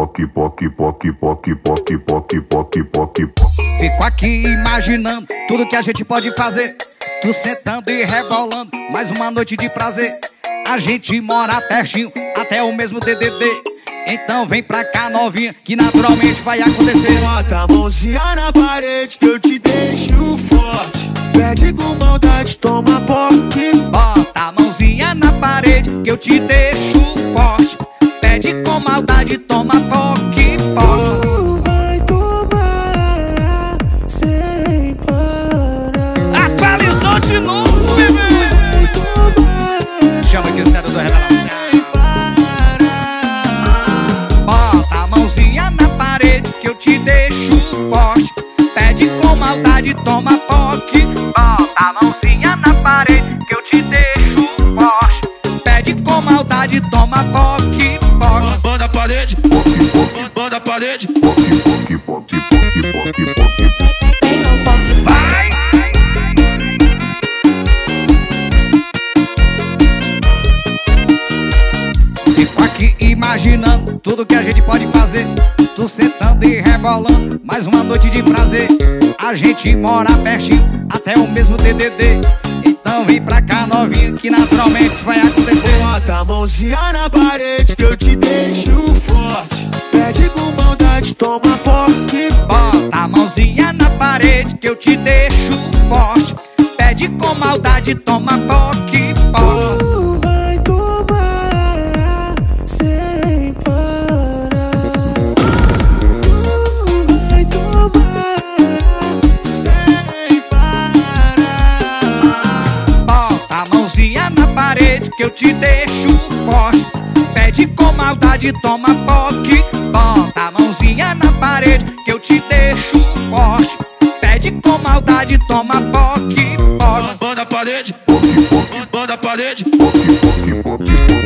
Fico aqui imaginando tudo que a gente pode fazer. Tu sentando e rebolando, mais uma noite de prazer. A gente mora pertinho, até o mesmo DDD. Então vem pra cá novinha, que naturalmente vai acontecer. Bota a mãozinha na parede que eu te deixo forte. Pede com maldade, toma POC. Bota a mãozinha na parede que eu te deixo forte. Pede com maldade, toma POC, POC. Tu vai tomar sem parar. Atualizou de novo, bebê. Chama que o céu da revelação. Bota a mãozinha na parede que eu te deixo forte. Pede com maldade, toma POC. Bota a mãozinha na parede que eu te deixo forte. Pede com maldade, toma POC, POC. Bota a parede, bota a parede. Vai! Fico aqui imaginando tudo que a gente pode fazer. Tu sentando e rebolando, mais uma noite de prazer. A gente mora pertinho, até o mesmo DDD. Então vem pra cá novinho, que naturalmente vai acontecer. Bota a mãozinha na parede que eu te deixo forte. Pede com maldade, toma POC. Bota a mãozinha na parede que eu te deixo forte. Pede com maldade, toma POC, POC. Tu vai tomar sem parar. Tu vai tomar sem parar. Bota a mãozinha na parede que eu te deixo forte. Pede com maldade, toma POC. Bota a mãozinha na parede que eu te deixo forte. Pede com maldade, toma POC, POC. Bota a parede, bota a parede.